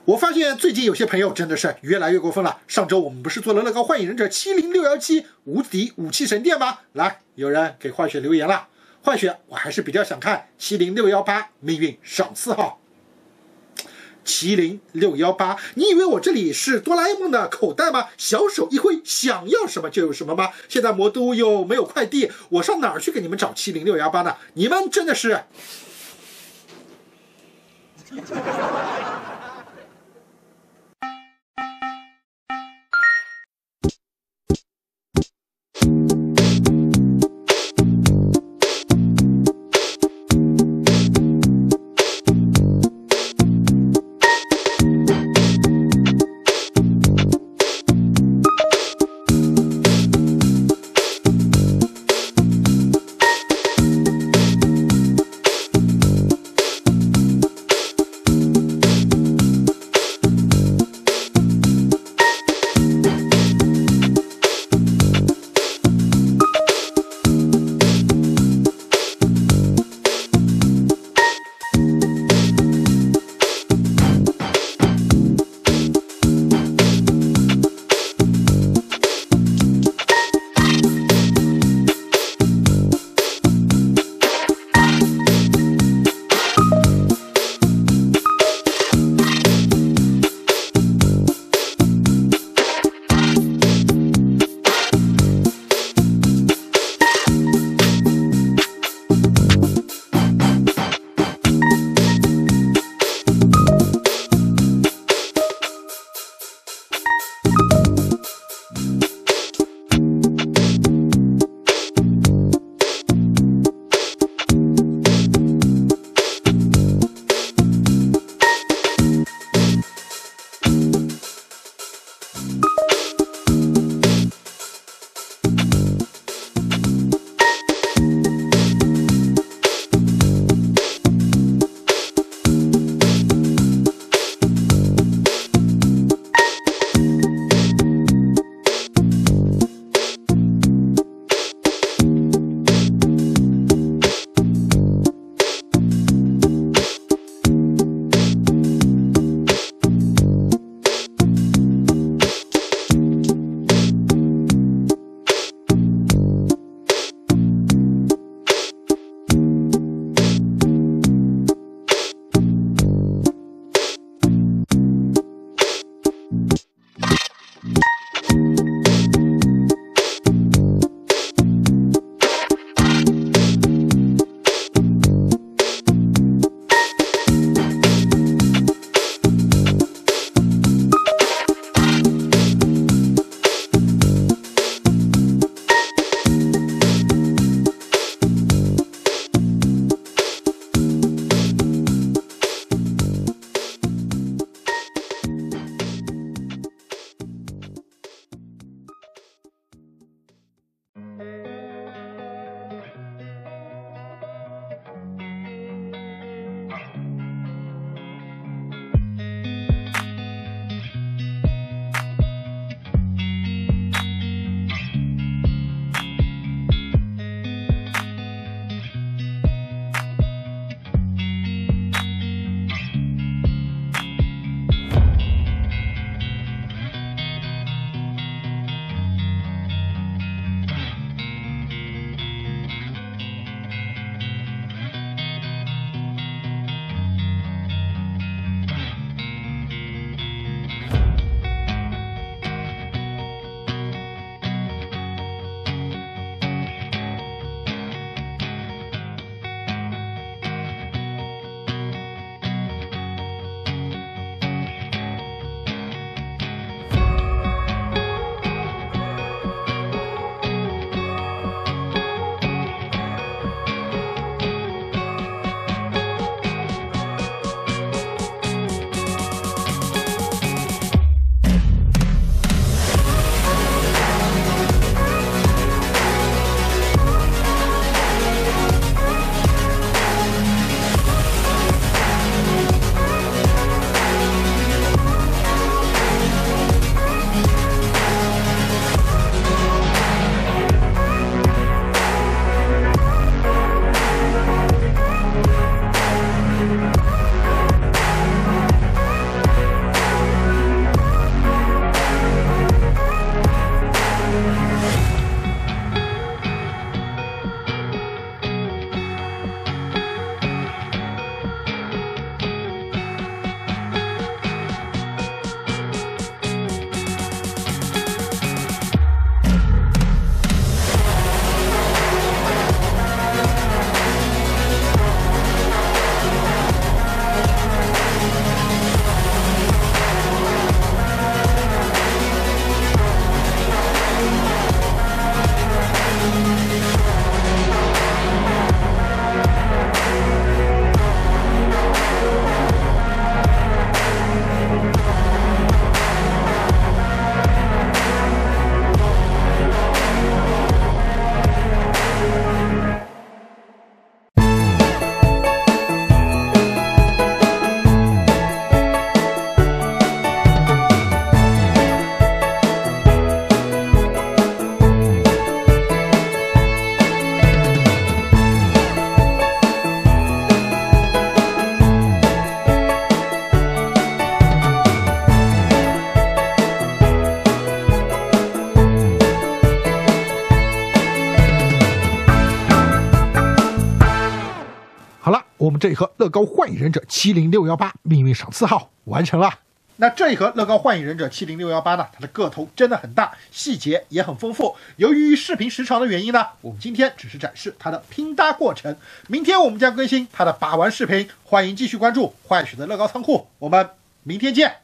我发现最近有些朋友真的是越来越过分了。上周我们不是做了乐高幻影忍者70617无敌武器神殿吗？来，有人给坏血留言了。坏血，我还是比较想看70618命运上4号。70618，你以为我这里是哆啦 A 梦的口袋吗？小手一挥，想要什么就有什么吗？现在魔都又没有快递，我上哪儿去给你们找70618呢？你们真的是。 我们这一盒乐高幻影忍者70618命运赏赐号完成了。那这一盒乐高幻影忍者70618呢，它的个头真的很大，细节也很丰富。由于视频时长的原因呢，我们今天只是展示它的拼搭过程。明天我们将更新它的把玩视频，欢迎继续关注坏雪的乐高仓库，我们明天见。